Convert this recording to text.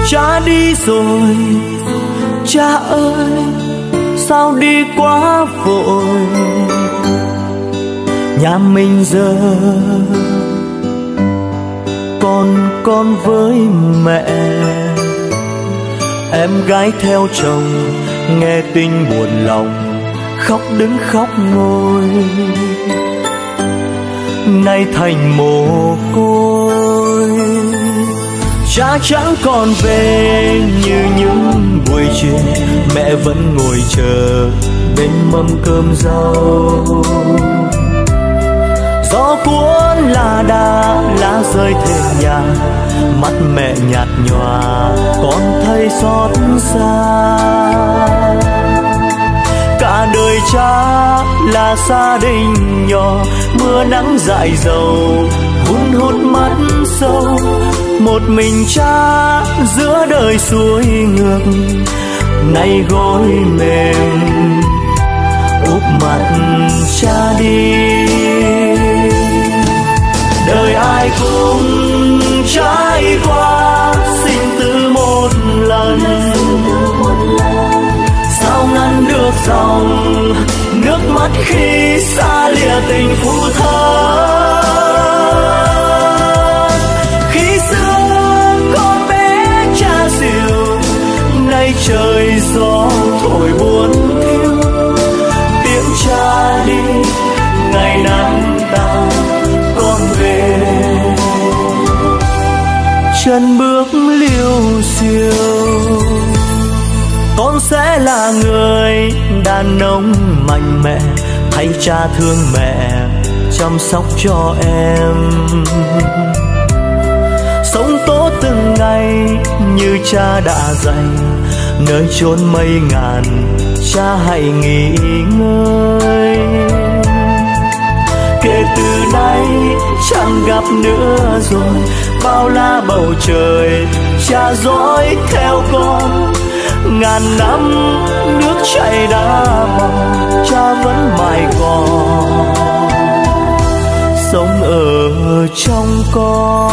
Cha đi rồi, cha ơi, sao đi quá vội. Nhà mình giờ còn con với mẹ. Em gái theo chồng nghe tin buồn lòng, khóc đứng khóc ngồi. Nay thành mồ côi, cha chẳng còn về như những buổi chiều. Mẹ vẫn ngồi chờ bên mâm cơm rau. Gió cuốn lá đa, lá rơi thềm nhà. Mắt mẹ nhạt nhòa, con thấy xót xa. Cả đời cha là gia đình nhỏ, mưa nắng dại dầu hun hút mắt sâu. Một mình cha giữa đời xuôi ngược, nay gối mềm úp mặt cha đi. Đời ai cũng trải qua sinh tử một lần, sao ngăn được dòng nước mắt khi xa lìa tình phụ thân. Khi xưa con bé cha dịu, nay trời gió thổi buồn thiêu. Tiếng cha đi ngày nắng tàn, con về chân bước liêu xiêu. Con sẽ là người đàn ông mạnh mẽ, thay cha thương mẹ chăm sóc cho em. Sống tốt từng ngày như cha đã dạy, nơi chốn mây ngàn cha hãy nghỉ ngơi. Kể từ nay chẳng gặp nữa rồi, bao la bầu trời cha dõi theo con. Ngàn năm nước chảy đã mòn, cha vẫn mãi còn sống ở trong con.